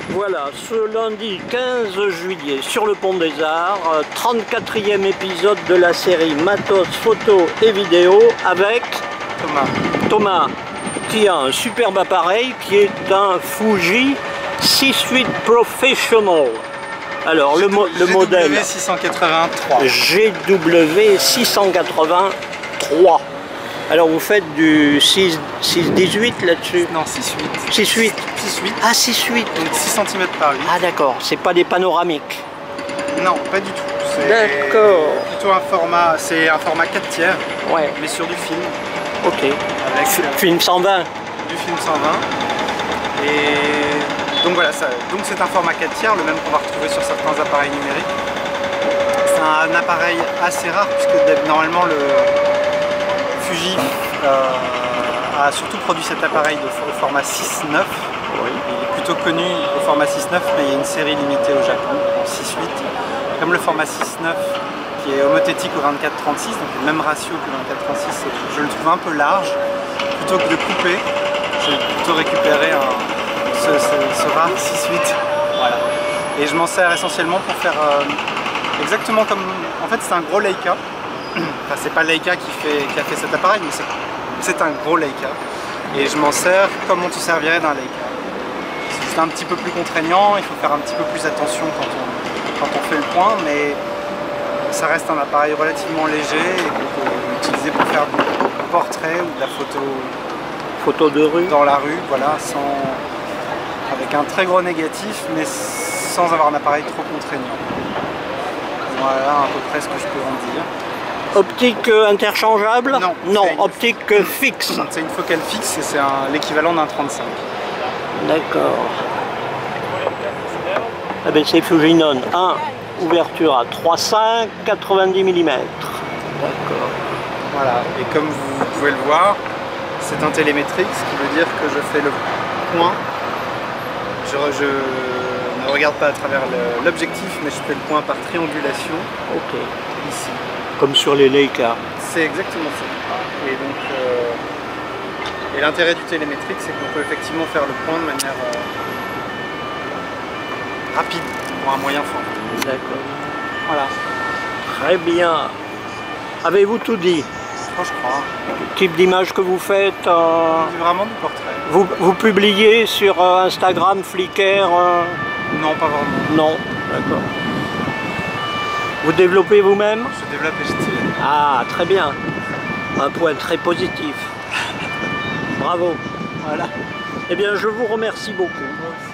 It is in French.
Voilà, ce lundi 15 juillet, sur le Pont des Arts, 34e épisode de la série Matos, photos et vidéos avec Thomas, qui a un superbe appareil qui est un Fuji 6.8 Professional. Alors le modèle GW683. Alors vous faites du 6.18 là-dessus? Non, 6.8. 6.8. 6.8. Ah, 6.8. Donc 6 cm par 8. Ah d'accord, c'est pas des panoramiques. Non, pas du tout. D'accord. Plutôt un format, c'est un format 4 tiers, Ouais. mais sur du film. Ok. Avec film 120. Du film 120. Et donc voilà, donc c'est un format 4 tiers, le même qu'on va retrouver sur certains appareils numériques. C'est un appareil assez rare puisque normalement le Fuji a surtout produit cet appareil au format 6.9. Oui. Il est plutôt connu au format 6.9, mais il y a une série limitée au Japon en 6.8. Comme le format 6.9 qui est homothétique au 24-36, donc le même ratio que le 24-36, je le trouve un peu large. Plutôt que de couper, j'ai plutôt récupéré ce rare 6.8. Voilà. Et je m'en sers essentiellement pour faire exactement comme... En fait, c'est un gros Leica. Enfin, c'est pas Leica qui a fait cet appareil, mais c'est un gros Leica. Et je m'en sers comme on se servirait d'un Leica. C'est un petit peu plus contraignant, il faut faire un petit peu plus attention quand on fait le point, mais ça reste un appareil relativement léger et qu'on peut utiliser pour faire du portrait ou de la photo de rue dans la rue, voilà, avec un très gros négatif, mais sans avoir un appareil trop contraignant. Voilà à peu près ce que je peux en dire. Optique interchangeable? Non. Non, optique fixe. C'est une focale fixe et c'est l'équivalent d'un 35. D'accord. Ah ben c'est Fujinon 1, ouverture à 3,5, 90 mm. D'accord. Voilà, et comme vous pouvez le voir, c'est un télémétrique, ce qui veut dire que je fais le point. Je ne regarde pas à travers l'objectif, mais je fais le point par triangulation. Ok. Ici. Comme sur les Leica. C'est exactement ça. Et donc, et l'intérêt du télémétrique, c'est qu'on peut effectivement faire le point de manière rapide pour un moyen fort. D'accord. Voilà. Très bien. Avez-vous tout dit? Je crois. Le type d'image que vous faites C'est vraiment du portrait. Vous publiez sur Instagram, Flickr Non, pas vraiment. Non, d'accord. Vous développez vous-même? Je développe et je tire. Ah, très bien. Un point très positif. Bravo. Voilà. Eh bien, je vous remercie beaucoup.